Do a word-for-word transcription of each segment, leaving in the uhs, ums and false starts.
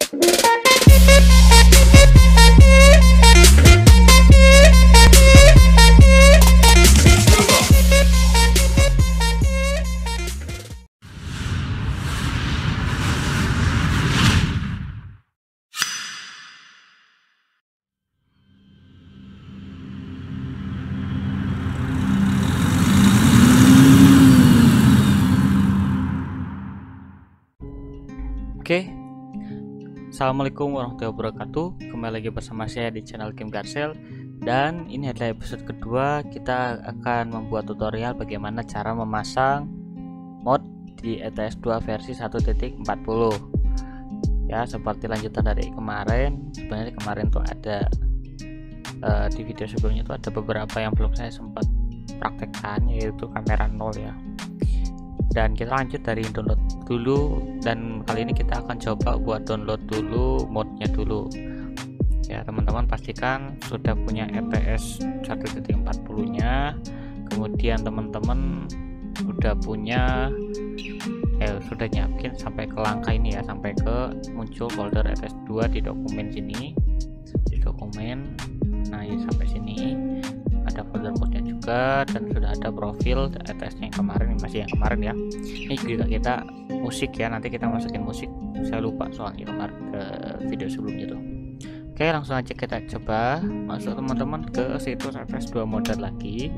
Oke, assalamualaikum warahmatullahi wabarakatuh. Kembali lagi bersama saya di channel Game Garcel, dan ini adalah episode kedua. Kita akan membuat tutorial bagaimana cara memasang mod di E T S dua versi satu titik empat puluh. Ya, seperti lanjutan dari kemarin. Sebenarnya kemarin tuh ada uh, di video sebelumnya tuh ada beberapa yang belum saya sempat praktekkan, yaitu kamera nol ya. Dan kita lanjut dari download dulu, dan kali ini kita akan coba buat download dulu modnya dulu ya. Teman-teman pastikan sudah punya E T S satu titik empat puluh nya, kemudian teman-teman sudah punya eh sudah nyiapin sampai ke langkah ini ya, sampai ke muncul folder E T S dua di dokumen sini, di dokumen. Nah ini sampai sini ada folder modnya juga, dan sudah ada profil E T S yang kemarin, masih yang kemarin ya. Ini juga kita musik ya, nanti kita masukin musik, saya lupa soalnya kemarin ke video sebelumnya tuh. Oke, langsung aja kita coba masuk teman-teman ke situs E T S dua modder lagi.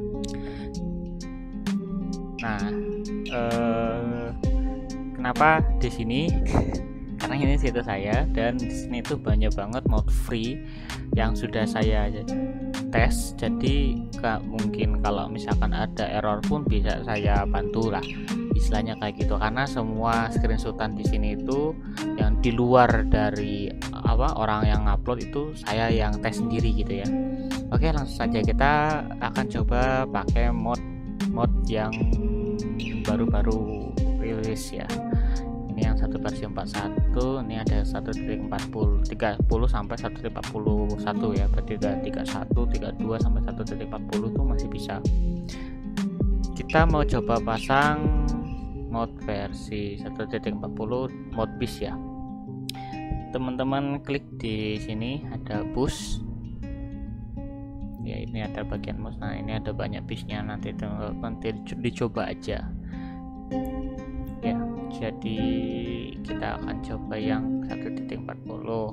Nah eh, kenapa di sini karena ini situs saya, dan di sini tuh banyak banget mod free yang sudah saya tes, jadi gak mungkin kalau misalkan ada error pun bisa saya bantu lah, istilahnya kayak gitu. Karena semua screenshotan di sini itu yang di luar dari apa orang yang upload itu saya yang tes sendiri gitu ya. Oke, langsung saja kita akan coba pakai mod mod yang baru-baru rilis ya. Ini yang satu versi empat puluh satu, ini ada satu titik empat puluh, tiga puluh sampai satu titik empat puluh satu ya, berarti ada tiga puluh satu, tiga puluh dua sampai satu titik empat puluh tuh masih bisa. Kita mau coba pasang mod versi satu titik empat puluh mod bis ya. Teman-teman klik di sini ada bus. Ya, ini ada bagian bus. Nah, ini ada banyak bisnya, nanti teman-teman dicoba aja. Ya, jadi kita akan coba yang satu titik empat puluh.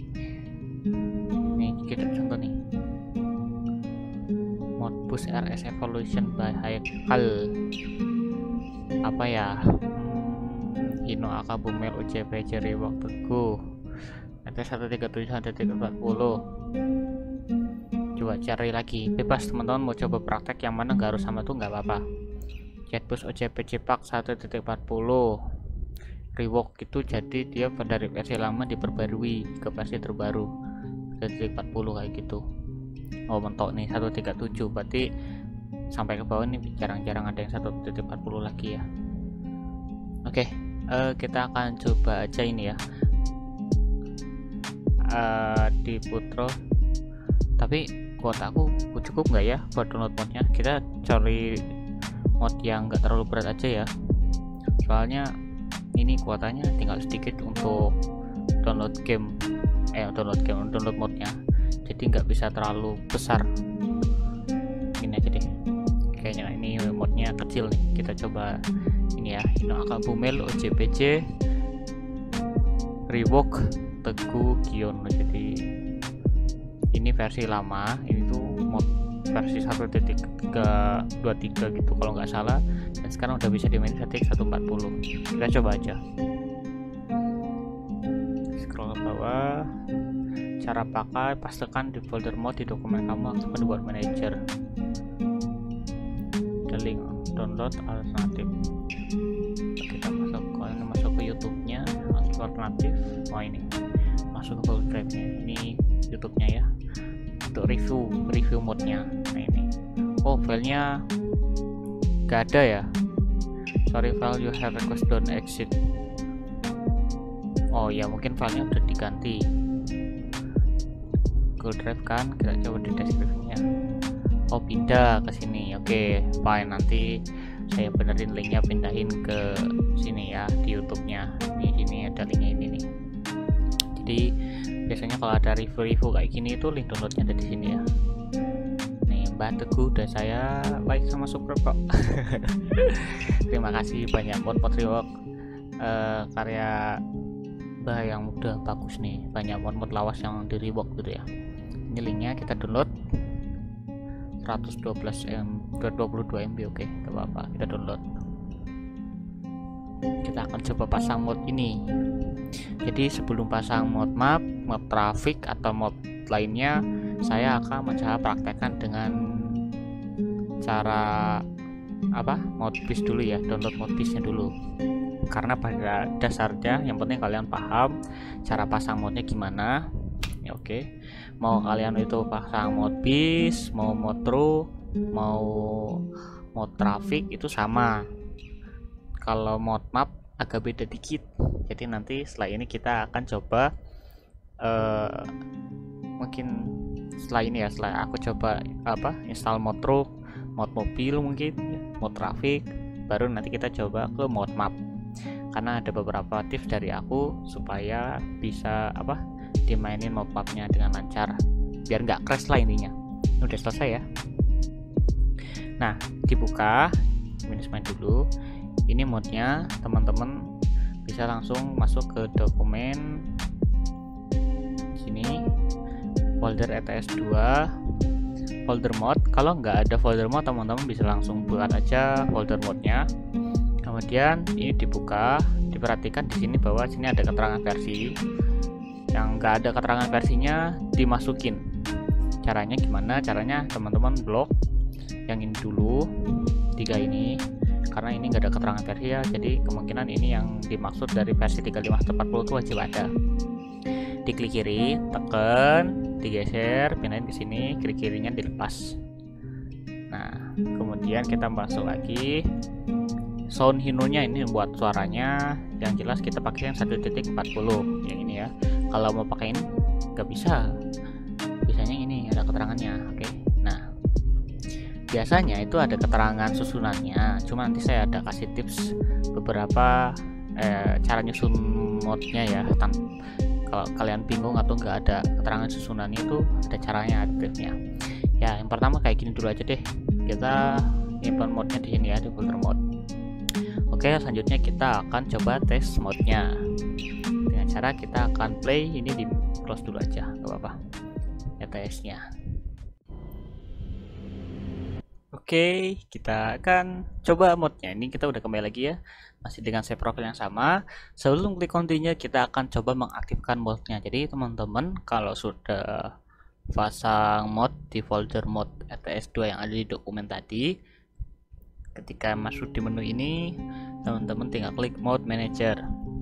Ini kita contoh nih, Modbus R S Evolution by Haikal, apa ya, hmm, Hino Akabumel U C P Jerry Waktuku N T satu tiga tujuh satu titik empat puluh. Coba cari lagi, bebas teman-teman mau coba praktek yang mana, nggak harus sama tuh nggak apa-apa. Jetbus O C P Cipak satu titik empat puluh rework itu, jadi dia dari versi lama diperbarui ke versi terbaru satu titik empat puluh kayak gitu. Oh mentok nih satu titik tiga tujuh, berarti sampai ke bawah nih jarang-jarang ada yang satu titik empat puluh lagi ya. Oke, uh, kita akan coba aja ini ya, uh, di Putro. Tapi kuota aku cukup nggak ya buat download modnya? Kita cari mod yang enggak terlalu berat aja ya, soalnya ini kuotanya tinggal sedikit untuk download game eh download game download modnya, jadi nggak bisa terlalu besar. Ini aja deh, kayaknya ini modnya kecil nih. Kita coba ini ya, Hino Akabumel O C P J rework Teguh Gion. Jadi ini versi lama, ini tuh mod versi satu titik tiga dua tiga gitu kalau nggak salah, dan sekarang udah bisa dimainin satu titik satu empat puluh. Kita coba aja, scroll ke bawah, cara pakai, pastikan di folder mod di dokumen kamu, aktifkan buat manager, ada link download alternatif. Kita masuk ke ini, masuk ke YouTube-nya, masuk alternatif. Oh ini masuk ke Google Drive nya, ini YouTube-nya ya, untuk review review modnya. Nah ini, oh filenya gak ada ya, sorry file you have request don't exit. Oh ya, mungkin filenya udah diganti Google Drive kan. Kita coba di deskripsinya, oh pindah ke sini. Oke fine, nanti saya benerin linknya, pindahin ke sini ya di YouTube-nya. Ini sini ada linknya ini nih. Jadi biasanya kalau ada review-review kayak gini itu link downloadnya ada di sini ya. Nih Mbak Teguh udah saya like sama subscribe kok. Terima kasih banyak buat Patriot, uh, karya Mbak yang udah bagus nih, banyak mod-mod lawas yang di rework gitu ya. Ini linknya kita download seratus dua belas M B, dua puluh dua M B. Oke, gak apa-apa, kita download. Kita akan coba pasang mod ini. Jadi sebelum pasang mod map, mod traffic atau mod lainnya, saya akan mencoba praktekkan dengan cara apa, modbis dulu ya, download modbisnya dulu. Karena pada dasarnya yang penting kalian paham cara pasang modnya gimana ya. Oke, mau kalian itu pasang modbis, mau mod true, mau mod traffic itu sama. Kalau mod map agak beda dikit. Jadi nanti setelah ini kita akan coba uh, mungkin setelah ini ya, setelah aku coba apa install mod truk, mod mobil mungkin, mod traffic, baru nanti kita coba ke mod map. Karena ada beberapa tips dari aku supaya bisa apa dimainin mod mapnya dengan lancar, biar nggak crash lah intinya. Udah selesai ya. Nah, dibuka minus main dulu. Ini modnya, teman-teman bisa langsung masuk ke dokumen sini, folder E T S dua, folder mod. Kalau nggak ada folder mod, teman-teman bisa langsung buat aja folder modnya. Kemudian ini dibuka, diperhatikan di sini bahwa sini ada keterangan versi. Yang nggak ada keterangan versinya dimasukin. Caranya gimana? Caranya teman-teman blok yang ini dulu, tiga ini, karena ini nggak ada keterangan versi ya, jadi kemungkinan ini yang dimaksud dari versi tiga puluh lima empat puluh itu wajib ada. Diklik kiri, tekan, digeser, pindahin ke sini, kiri kirinya dilepas. Nah, kemudian kita masuk lagi. Sound hinonya ini buat suaranya yang jelas kita pakai yang satu titik empat puluh yang ini ya. Kalau mau pakai ini nggak bisa, biasanya ini ada keterangannya. Oke, nah biasanya itu ada keterangan susunannya, cuma nanti saya ada kasih tips beberapa eh, cara nyusun modnya ya. Kalau kalian bingung atau nggak ada keterangan susunannya itu ada caranya, ada tipsnya ya. Yang pertama kayak gini dulu aja deh, kita nyimpan modnya di sini ya, di folder mod. Oke, selanjutnya kita akan coba tes modnya dengan cara kita akan play ini, di close dulu aja, gak apa-apa ya tesnya. Oke, kita akan coba modnya. Ini kita udah kembali lagi ya, masih dengan save profile yang sama. Sebelum klik continue, kita akan coba mengaktifkan modnya. Jadi teman-teman kalau sudah pasang mod di folder mod E T S dua yang ada di dokumen tadi, ketika masuk di menu ini, teman-teman tinggal klik mode manager.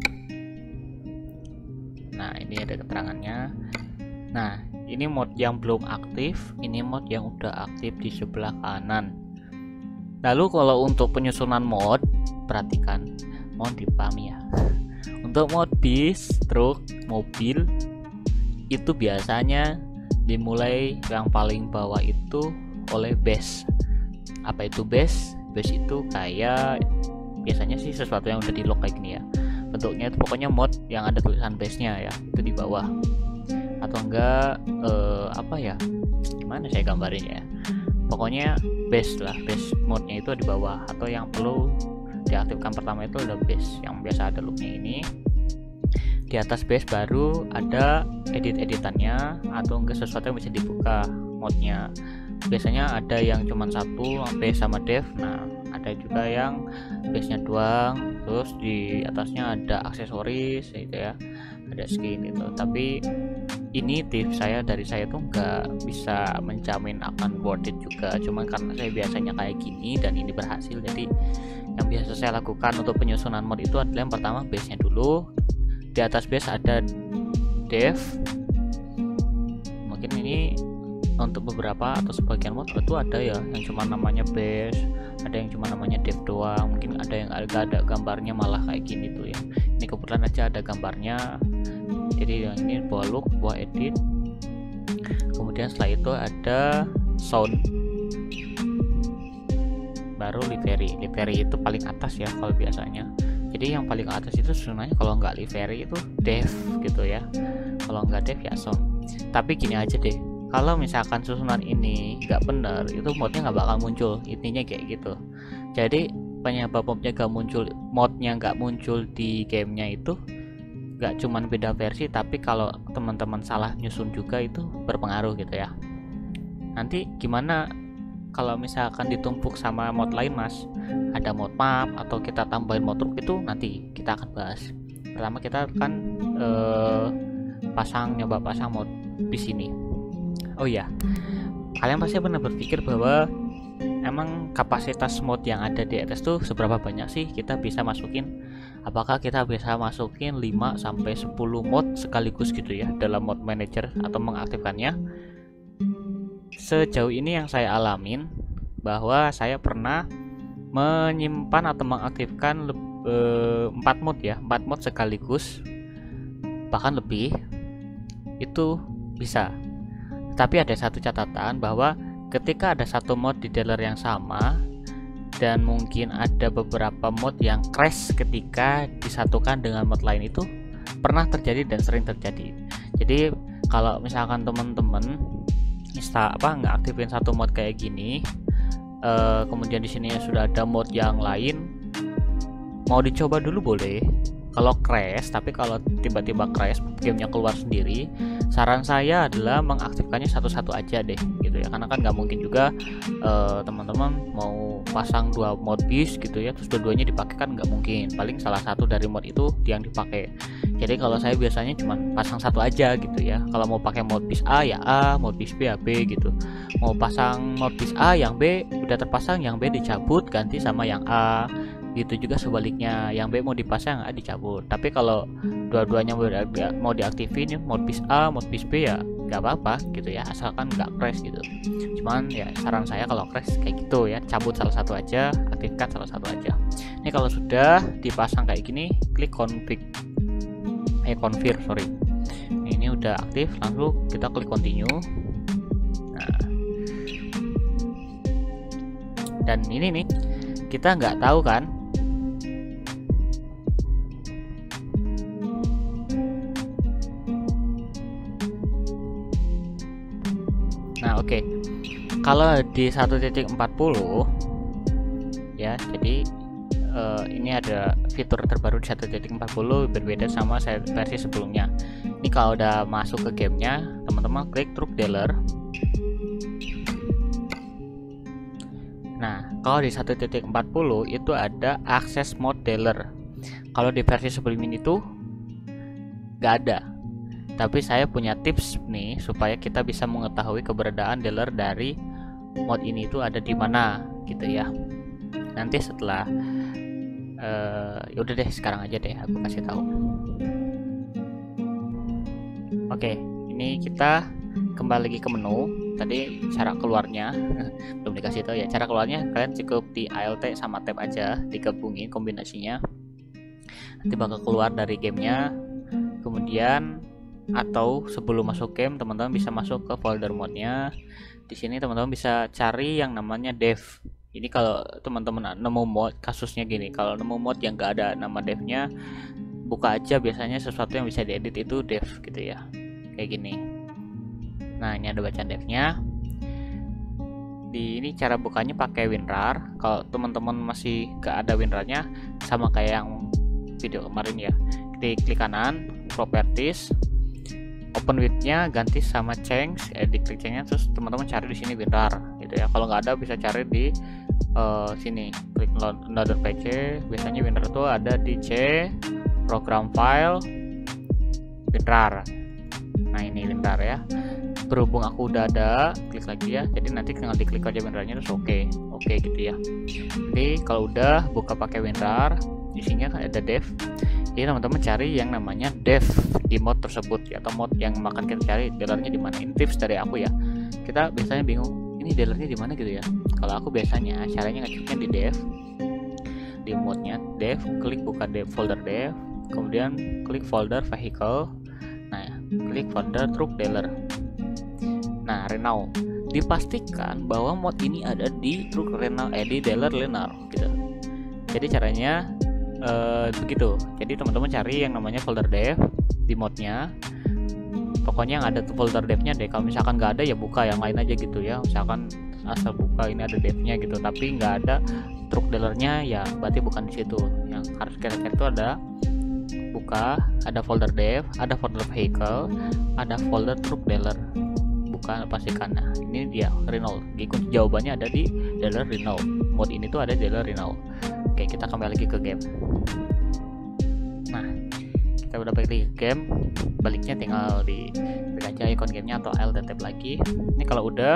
Nah, ini ada keterangannya. Nah, ini mod yang belum aktif, ini mod yang udah aktif di sebelah kanan. Lalu kalau untuk penyusunan mod, perhatikan, mohon dipahami ya. Untuk mod bis, truk, mobil itu biasanya dimulai yang paling bawah itu oleh base. Apa itu base? Base itu kayak biasanya sih sesuatu yang udah di lock kayak gini ya. Bentuknya itu pokoknya mod yang ada tulisan base-nya ya, itu di bawah. Atau enggak eh, apa ya? Gimana saya gambarinnya ya? Pokoknya base lah, base modnya itu di bawah, atau yang perlu diaktifkan pertama itu adalah base yang biasa ada looknya ini. Di atas base baru ada edit-editannya atau enggak sesuatu yang bisa dibuka modnya. Biasanya ada yang cuma satu, base sama dev. Nah, ada juga yang base-nya doang, terus di atasnya ada aksesoris gitu ya, ada skin gitu. Tapi ini tips saya dari saya tuh nggak bisa menjamin akan worth it juga, cuma karena saya biasanya kayak gini dan ini berhasil. Jadi yang biasa saya lakukan untuk penyusunan mod itu adalah yang pertama base-nya dulu. Di atas base ada dev, mungkin ini untuk beberapa atau sebagian mod itu ada ya yang cuma namanya base, ada yang cuma namanya dev doang, mungkin ada yang agak ada gambarnya malah kayak gini tuh ya. Ini kebetulan aja ada gambarnya, jadi yang ini buah look, buah edit. Kemudian setelah itu ada sound, baru livery. Livery itu paling atas ya kalau biasanya. Jadi yang paling atas itu sebenarnya kalau nggak livery itu dev gitu ya, kalau nggak dev ya sound. Tapi gini aja deh, kalau misalkan susunan ini nggak bener, itu modnya nggak bakal muncul, intinya kayak gitu. Jadi penyebab modnya nggak muncul, modnya nggak muncul di gamenya itu nggak cuman beda versi, tapi kalau teman-teman salah nyusun juga itu berpengaruh gitu ya. Nanti gimana kalau misalkan ditumpuk sama mod lain mas, ada mod map atau kita tambahin mod truk, itu nanti kita akan bahas. Pertama kita akan eh, pasang nyoba pasang mod di sini. Oh iya, kalian pasti pernah berpikir bahwa emang kapasitas mod yang ada di atas tuh seberapa banyak sih kita bisa masukin? Apakah kita bisa masukin lima sampai sepuluh mod sekaligus gitu ya dalam mod manager atau mengaktifkannya? Sejauh ini yang saya alamin bahwa saya pernah menyimpan atau mengaktifkan empat mod ya, empat mod sekaligus, bahkan lebih, itu bisa. Tapi ada satu catatan bahwa ketika ada satu mod di dealer yang sama dan mungkin ada beberapa mod yang crash ketika disatukan dengan mod lain, itu pernah terjadi dan sering terjadi. Jadi kalau misalkan teman-teman insta apa nggak aktifin satu mod kayak gini, uh, kemudian di sini sudah ada mod yang lain, mau dicoba dulu boleh kalau crash. Tapi kalau tiba-tiba crash gamenya keluar sendiri, saran saya adalah mengaktifkannya satu-satu aja deh gitu ya, karena kan nggak mungkin juga uh, teman-teman mau pasang dua mod bis gitu ya terus dua-duanya dipakai, kan nggak mungkin, paling salah satu dari mod itu yang dipakai. Jadi kalau saya biasanya cuma pasang satu aja gitu ya. Kalau mau pakai mod bis A ya A, mod bis B ya B gitu. Mau pasang mod bis A yang B udah terpasang, yang B dicabut ganti sama yang A. Gitu juga sebaliknya, yang B mau dipasang, yang A dicabut. Tapi kalau dua-duanya mau diaktifin, mod bis A, mod bis B ya nggak apa-apa gitu ya, asalkan nggak crash gitu. Cuman ya saran saya kalau crash kayak gitu ya, cabut salah satu aja, aktifkan salah satu aja. Ini kalau sudah dipasang kayak gini, klik config eh confirm sorry ini udah aktif, langsung kita klik continue. Nah, dan ini nih kita nggak tahu kan nah oke okay. Kalau di satu titik empat puluh ya, jadi Uh, ini ada fitur terbaru di satu titik empat puluh berbeda sama versi sebelumnya. Ini kalau udah masuk ke gamenya, teman-teman klik truk dealer. Nah, kalau di satu titik empat puluh itu ada akses mode dealer. Kalau di versi sebelum ini tuh nggak ada. Tapi saya punya tips nih supaya kita bisa mengetahui keberadaan dealer dari mod ini itu ada di mana gitu ya. Nanti setelah Uh, yaudah deh sekarang aja deh aku kasih tahu. Oke, ini kita kembali lagi ke menu. Tadi cara keluarnya belum dikasih tahu ya. Cara keluarnya kalian cukup di Alt sama Tab aja, digabungin kombinasinya. Nanti bakal keluar dari gamenya. Kemudian atau sebelum masuk game, teman-teman bisa masuk ke folder modnya. Di sini teman-teman bisa cari yang namanya dev. Ini kalau teman-teman nemu mod, kasusnya gini, kalau nemu mod yang gak ada nama devnya, buka aja, biasanya sesuatu yang bisa diedit itu dev gitu ya, kayak gini. Nah ini ada bacaan devnya. Di ini cara bukanya pakai WinRAR. Kalau teman-teman masih gak ada WinRAR-nya, sama kayak yang video kemarin ya, klik klik kanan, properties, open with-nya ganti sama change, eh, di klik change-nya, terus teman-teman cari di sini WinRAR gitu ya. Kalau nggak ada bisa cari di uh, sini, klik another P C. Biasanya WinRAR itu ada di C, program file, WinRAR. Nah ini WinRAR ya. Berhubung aku udah ada, klik lagi ya. Jadi nanti tinggal diklik aja WinRAR-nya terus oke, okay. oke okay, gitu ya. Jadi kalau udah buka pakai WinRAR, isinya kan ada dev. Jadi teman-teman cari yang namanya dev di mod tersebut ya, atau mod yang makan kita cari dealernya di mana. Ini tips dari aku ya. Kita biasanya bingung ini dealernya di mana gitu ya. Kalau aku biasanya caranya ngeceknya di dev, di modnya dev, klik buka dev, folder dev, kemudian klik folder vehicle. Nah, klik folder truk dealer. Nah, Renault. Dipastikan bahwa mod ini ada di truk Renault, eh di dealer Renault gitu. Jadi caranya uh, begitu. Jadi teman-teman cari yang namanya folder dev di modnya. Pokoknya yang ada tuh folder devnya deh. Kalau misalkan nggak ada ya buka yang lain aja gitu ya. Misalkan asal buka ini ada devnya gitu, tapi nggak ada truck dealernya ya berarti bukan di situ. Yang harus kita cari itu ada buka, ada folder dev, ada folder vehicle, ada folder truck dealer. Buka pastikan. Nah, ini dia Renault. Jadi kunci jawabannya ada di dealer Renault. Mod ini tuh ada dealer Renault. Oke, kita kembali lagi ke game. Nah, kita udah balik lagi ke game. Baliknya tinggal di klik aja icon gamenya atau L dan tab lagi. Ini kalau udah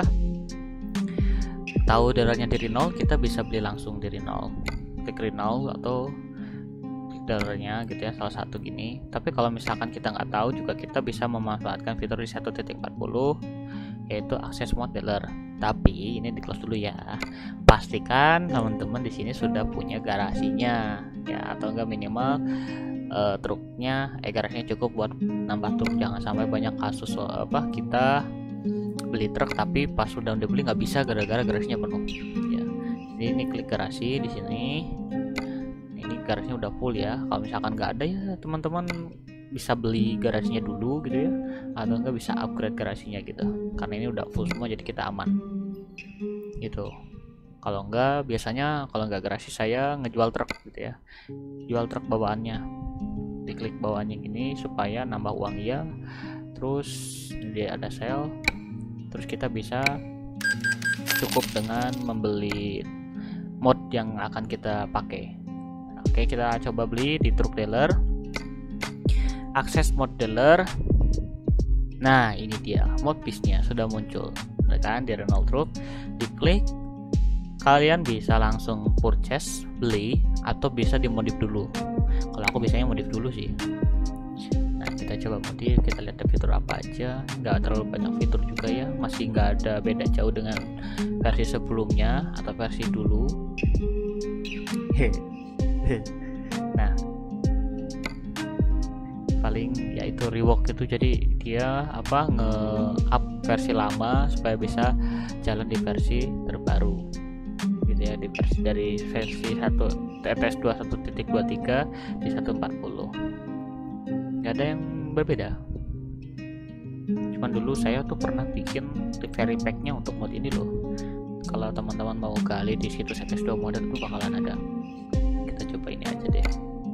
tahu dealernya di Renault, kita bisa beli langsung di Renault. Klik Renault atau dealernya gitu ya, salah satu gini. Tapi kalau misalkan kita nggak tahu juga, kita bisa memanfaatkan fitur di satu titik empat puluh yaitu akses mod dealer. Tapi ini di close dulu ya. Pastikan teman-teman di sini sudah punya garasinya ya, atau enggak minimal uh, truknya eh garasinya cukup buat nambah truk. Jangan sampai banyak kasus so, apa kita beli truk tapi pas sudah dibeli nggak bisa gara-gara garasinya penuh ya. Jadi ini klik garasi di sini. Ini garasinya udah full ya. Kalau misalkan nggak ada ya teman-teman bisa beli garasinya dulu gitu ya, atau enggak bisa upgrade garasinya gitu, karena ini udah full semua jadi kita aman gitu. Kalau enggak, biasanya kalau enggak garasi saya ngejual truk gitu ya, jual truk bawaannya. Diklik bawaannya gini supaya nambah uang ya. Terus dia ada sale, terus kita bisa cukup dengan membeli mod yang akan kita pakai. Oke, kita coba beli di truck dealer. Akses mod dealer. Nah, ini dia mod bisnya sudah muncul, udah kan, di Renault Truck. Diklik, kalian bisa langsung purchase, beli, atau bisa dimodif dulu. Kalau aku biasanya modif dulu sih. Nah, kita coba modif, kita lihat ada fitur apa aja. Nggak terlalu banyak fitur juga ya, masih nggak ada beda jauh dengan versi sebelumnya atau versi dulu. Nah, paling yaitu rework itu, jadi dia apa nge-up versi lama supaya bisa jalan di versi terbaru gitu ya, di versi dari versi satu T T S dua puluh satu titik dua puluh tiga di seratus empat puluh. Nggak ada yang berbeda. Cuman dulu saya tuh pernah bikin very pack-nya untuk mod ini loh. Kalau teman-teman mau gali di situs X S dua model tuh bakalan ada. Kita coba ini aja deh.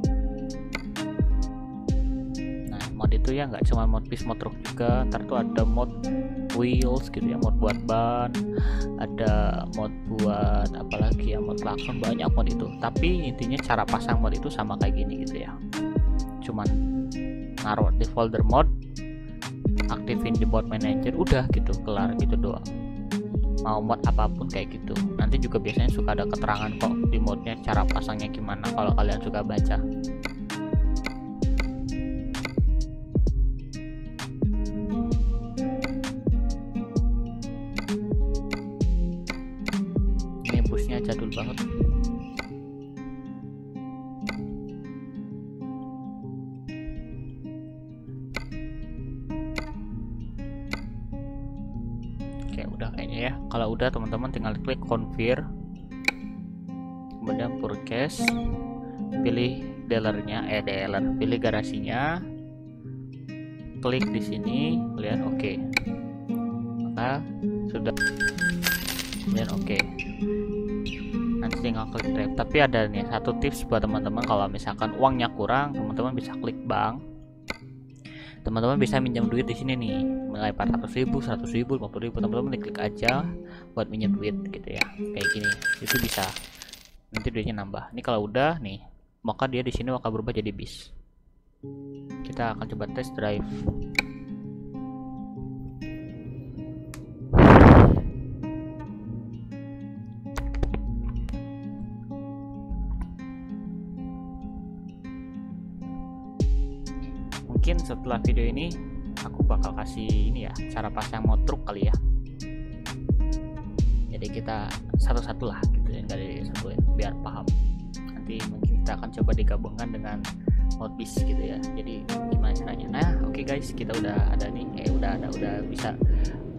Mod itu ya nggak cuma mod bis, mod truk juga. Ntar tuh ada mod wheels gitu ya, mod buat ban, ada mod buat apalagi ya, mod klakson, banyak mod itu. Tapi intinya cara pasang mod itu sama kayak gini gitu ya, cuman naruh di folder mod, aktifin di mod manager, udah gitu, kelar gitu doang. Mau mod apapun kayak gitu. Nanti juga biasanya suka ada keterangan kok di modnya cara pasangnya gimana, kalau kalian suka baca. Jadul banget. Oke, udah kayaknya ya. Kalau udah teman-teman tinggal klik confirm, kemudian purchase, pilih dealernya, eh dealer, pilih garasinya, klik di sini, lihat oke. Okay. Maka sudah, kemudian oke. Okay. Nanti tinggal klik drive. Tapi ada nih satu tips buat teman-teman, kalau misalkan uangnya kurang, teman-teman bisa klik bank. Teman-teman bisa minjam duit di sini nih, mulai empat ratus ribu, seratus ribu, lima puluh ribu. Teman-teman klik aja buat minjam duit gitu ya, kayak gini. Itu bisa. Nanti duitnya nambah. Ini kalau udah nih, maka dia di sini akan berubah jadi bis. Kita akan coba test drive. Mungkin setelah video ini aku bakal kasih ini ya, cara pasang mod truk kali ya. Jadi kita satu-satu lah gitu ya, nggak dari satu ya, biar paham. Nanti mungkin kita akan coba digabungkan dengan mod bis gitu ya. Jadi gimana caranya? Nah, oke okay guys, kita udah ada nih, eh udah ada, udah bisa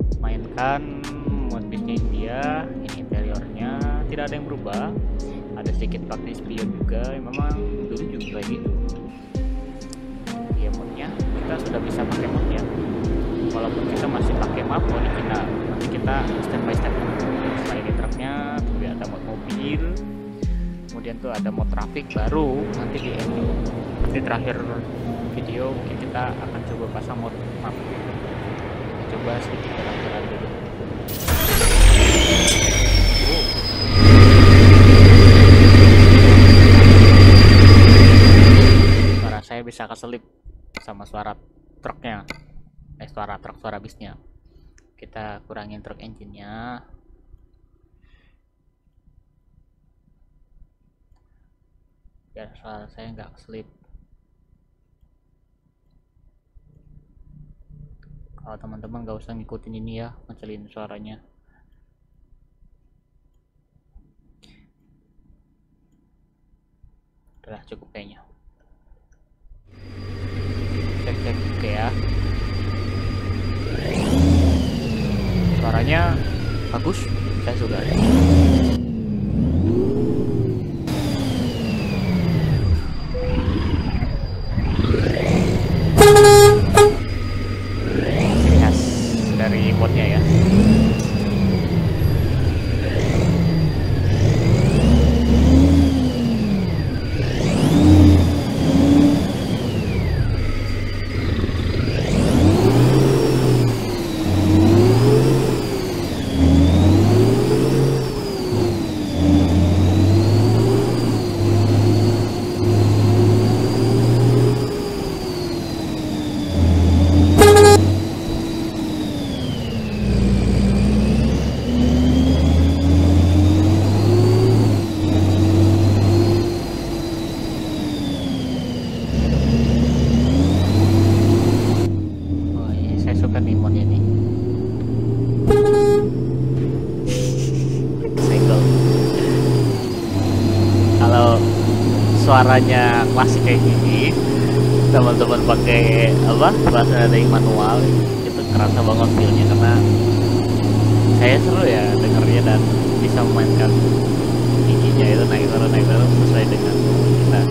mainkan mod bisnya dia. Ini interiornya tidak ada yang berubah. Ada sedikit pakai spion juga, memang dulu juga gitu ya. Modnya kita sudah bisa pakai modnya, walaupun kita masih pakai map. Oh, ini kita nanti kita step by step. Selain di truknya tuh ada mod mobil, kemudian tuh ada mod traffic, baru nanti di ending, di terakhir video mungkin kita akan coba pasang mod map. Coba sedikit jalan-jalan dulu. Oh. Suara saya bisa keselip sama suara truknya, eh suara truk, suara bisnya. Kita kurangin truk engine-nya. Biar suara saya nggak keselip. Kalau teman-teman nggak usah ngikutin ini ya, ngecilin suaranya. Udah cukup kayaknya. Cek-cek oke ya. Suaranya bagus, saya suka. Dari modnya ya. Suaranya klasik kayak gini, teman-teman pakai apa bahasa yang manual itu kerasa banget feelnya, karena saya seru ya dengarnya dan bisa memainkan giginya itu naik turun naik turun sesuai dengan kita.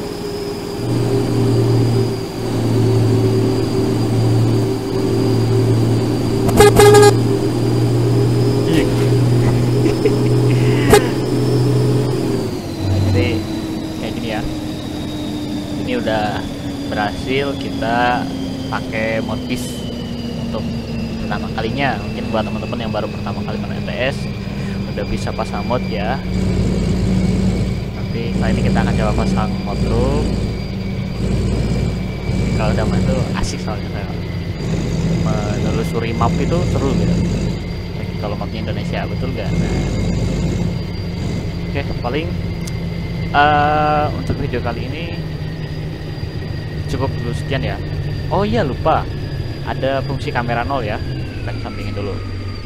Ini udah berhasil kita pakai mod bis untuk pertama kalinya. Mungkin buat teman-teman yang baru pertama kali main F P S udah bisa pasang mod ya. Nanti kali ini kita akan coba pasang mod dulu. Kalau udah main tuh asik, soalnya saya menelusuri map itu seru gitu. Kalau mapnya Indonesia, betul gak? Nah, oke, paling uh, untuk video kali ini cukup dulu sekian ya. Oh iya, lupa ada fungsi kamera nol ya, kita sampingin dulu.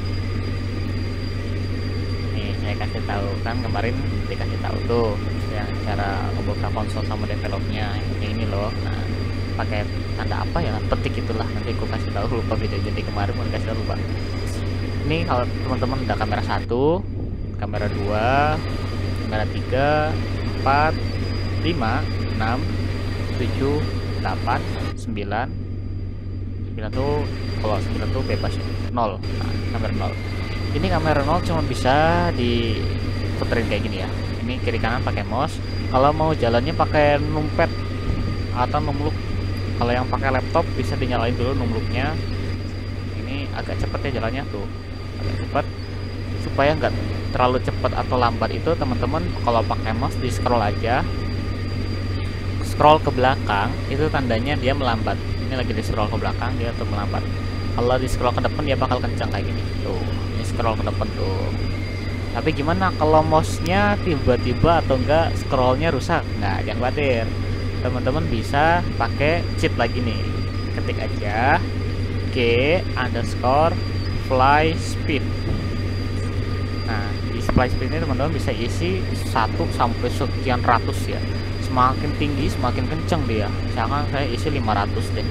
Nih saya kasih tahu kan, kemarin dikasih tahu tuh yang cara membuka konsol sama developnya yang ini loh. Nah, pakai tanda apa ya, petik itulah, nanti aku kasih tahu, lupa video jadi kemarin mau dikasih tahu, lupa. Ini kalau teman-teman udah kamera satu, kamera dua, kamera tiga, empat, lima, enam, tujuh, delapan, sembilan. sembilan tuh, kalau sembilan tuh bebas ya, nol. Nah, kamera nol. Ini kamera nol cuma bisa diputerin kayak gini ya. Ini kiri kanan pakai mouse. Kalau mau jalannya pakai numpad atau numluk. Kalau yang pakai laptop bisa dinyalain dulu numluknya. Ini agak cepet ya jalannya tuh, agak cepet. Supaya nggak terlalu cepet atau lambat itu, teman-teman kalau pakai mouse di scroll aja. Scroll ke belakang itu tandanya dia melambat. Ini lagi di scroll ke belakang, dia tuh melambat. Kalau di scroll ke depan dia bakal kencang kayak gini. Tuh, ini scroll ke depan tuh. Tapi gimana kalau mouse-nya tiba-tiba atau enggak scrollnya rusak? Nah, jangan khawatir. Teman-teman bisa pakai cheat lagi nih. Ketik aja G underscore fly speed. Nah, di fly speed ini teman-teman bisa isi satu sampai sekian ratus ya. Semakin tinggi semakin kenceng dia. Misalkan saya isi lima ratus deh.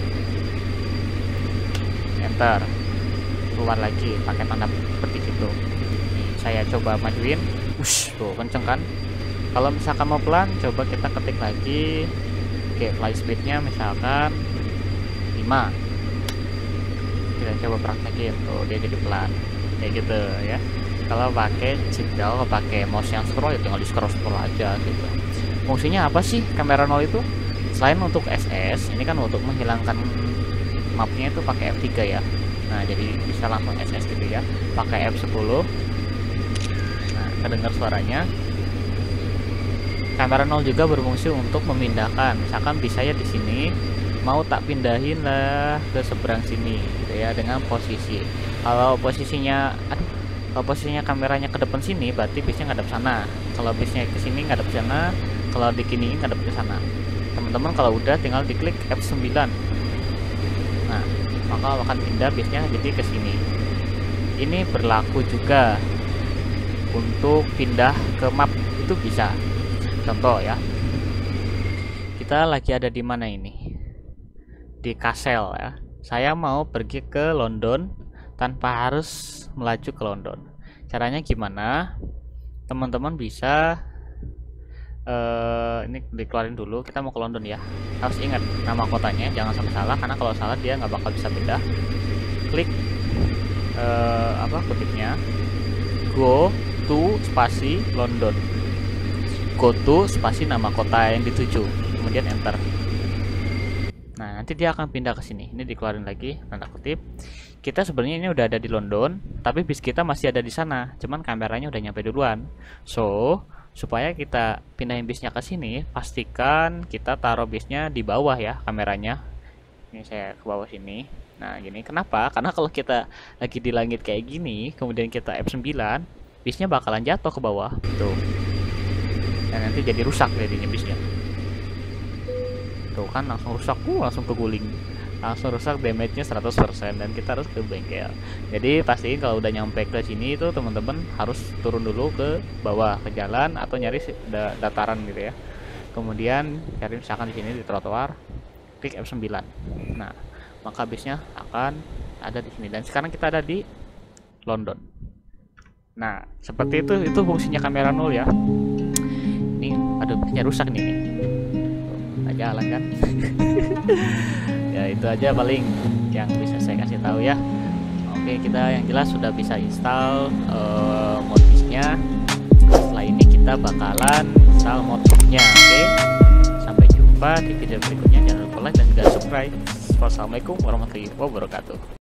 Enter. Keluar lagi pakai tanda petik itu. Nih, saya coba majuin. Ush, tuh kenceng kan? Kalau misalkan mau pelan, coba kita ketik lagi. Oke, fly speednya misalkan lima. Kita coba praktekin tuh, dia jadi pelan kayak gitu ya. Kalau pakai jendal, pakai mouse yang scroll, ya tinggal di scroll scroll aja gitu. Fungsinya apa sih kamera nol itu? Selain untuk S S, ini kan untuk menghilangkan mapnya itu pakai F tiga ya. Nah, jadi bisa langsung S S gitu ya. Pakai F sepuluh. Nah, kedengar suaranya. Kamera nol juga berfungsi untuk memindahkan. Misalkan bisa ya di sini, mau tak pindahin lah ke seberang sini gitu ya, dengan posisi. Kalau posisinya aduh, kalau posisinya kameranya ke depan sini, berarti bisnya ngadep sana. Kalau bisnya ke sini ngadep sana, kalau dikiniin ngadep ke sana. Teman-teman kalau udah tinggal diklik F sembilan. Nah, maka akan pindah bisnya jadi ke sini. Ini berlaku juga untuk pindah ke map, itu bisa. Contoh ya, kita lagi ada di mana ini? Di Kassel ya. Saya mau pergi ke London tanpa harus melaju ke London. Caranya gimana? Teman-teman bisa uh, ini dikeluarin dulu. Kita mau ke London ya. Harus ingat nama kotanya, jangan sampai salah, karena kalau salah dia nggak bakal bisa pindah. Klik uh, apa kutipnya? Go to spasi London. Go to spasi nama kota yang dituju, kemudian enter. Nah, nanti dia akan pindah ke sini. Ini dikeluarin lagi tanda kutip. Kita sebenarnya ini udah ada di London, tapi bis kita masih ada di sana. Cuman kameranya udah nyampe duluan. So, supaya kita pindahin bisnya ke sini, pastikan kita taruh bisnya di bawah ya kameranya. Ini saya ke bawah sini. Nah, gini. Kenapa? Karena kalau kita lagi di langit kayak gini, kemudian kita F sembilan, bisnya bakalan jatuh ke bawah. Tuh. Dan nanti jadi rusak jadinya bisnya. Tuh kan langsung rusak, uh, langsung keguling, langsung rusak, damage-nya seratus persen, dan kita harus ke bengkel. Jadi pastiin kalau udah nyampe ke sini itu teman-teman harus turun dulu ke bawah, ke jalan atau nyari da dataran gitu ya. Kemudian cari misalkan di sini di trotoar, klik F sembilan. Nah, maka bisnya akan ada di sini, dan sekarang kita ada di London. Nah, seperti itu itu fungsinya kamera nol ya. Ini aduh, bisnya rusak nih nih. Nggak jalan kan. Ya itu aja paling yang bisa saya kasih tahu ya. Oke, kita yang jelas sudah bisa install uh, modbisnya. Setelah ini kita bakalan install modbisnya. Oke, sampai jumpa di video berikutnya. Jangan lupa like dan juga subscribe. Wassalamualaikum warahmatullahi wabarakatuh.